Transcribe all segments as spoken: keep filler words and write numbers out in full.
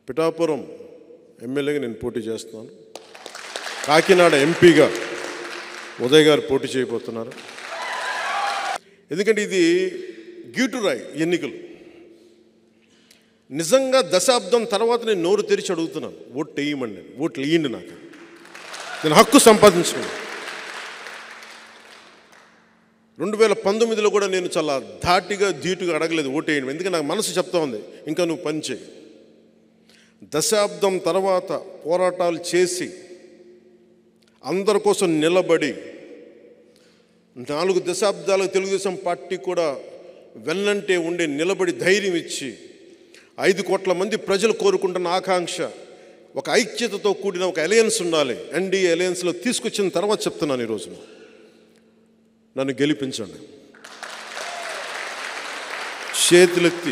పిఠాపురం ఎమ్మెల్యేగా నేను పోటీ చేస్తున్నాను. కాకినాడ ఎంపీగా ఉదయ్ గారు పోటీ చేయబోతున్నారు. ఎందుకంటే ఇది గీటురాయి ఎన్నికలు. నిజంగా దశాబ్దం తర్వాత నేను నోరు తెరిచి అడుగుతున్నాను, ఓట్లు వేయమండి. నేను ఓట్లు వేయండి, నాకు నేను హక్కు సంపాదించుకున్నాను. రెండు వేల పంతొమ్మిదిలో కూడా నేను చాలా ధాటిగా ధీటుగా అడగలేదు ఓటు వేయండి, ఎందుకంటే నాకు మనసు చెప్తా ఉంది ఇంకా నువ్వు పని చేయి. దశాబ్దం తర్వాత పోరాటాలు చేసి అందరి కోసం నిలబడి నాలుగు దశాబ్దాలకు తెలుగుదేశం పార్టీ కూడా వెన్నంటే ఉండే నిలబడి ధైర్యం ఇచ్చి ఐదు కోట్ల మంది ప్రజలు కోరుకుంటున్న ఆకాంక్ష ఒక ఐక్యతతో కూడిన ఒక అలయన్స్ ఉండాలి. ఎన్డీఏ అలయన్స్లో తీసుకొచ్చిన తర్వాత చెప్తున్నాను ఈరోజు, నన్ను గెలిపించండి. చేతులెత్తి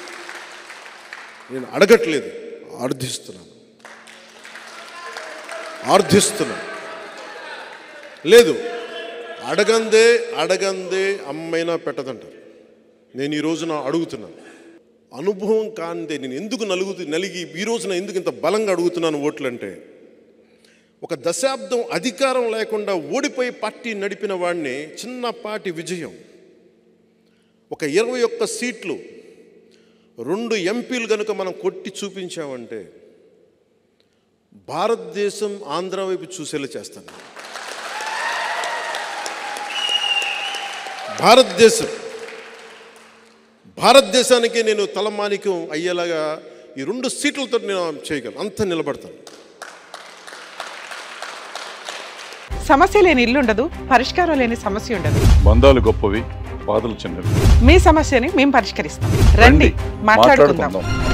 నేను అడగట్లేదు, ఆర్థిస్తున్నాను ఆర్థిస్తున్నాను లేదు, అడగందే అడగందే అమ్మైనా పెట్టదంటారు. నేను ఈ రోజున అడుగుతున్నాను. అనుభవం కాందే నేను ఎందుకు నలుగుతూ నలిగి ఈ రోజున ఎందుకు ఇంత బలంగా అడుగుతున్నాను ఓట్లు అంటే, ఒక దశాబ్దం అధికారం లేకుండా ఓడిపోయి పార్టీ నడిపిన వాడిని చిన్నపాటి విజయం, ఒక ఇరవై ఒక్క సీట్లు రెండు ఎంపీలు కనుక మనం కొట్టి చూపించామంటే భారతదేశం ఆంధ్ర వైపు చూసేలా చేస్తాను. భారతదేశం భారతదేశానికి నేను తలమానికం అయ్యేలాగా ఈ రెండు సీట్లతో నేను చేయగలను, అంత నిలబడతాను. సమస్య లేని ఇల్లు ఉండదు, పరిష్కారం లేని సమస్య ఉండదు. బంధాలు గొప్పవి, బాధలు చిన్నవి. మీ సమస్యని మేము పరిష్కరిస్తాం. రండి, మాట్లాడుకుందాం.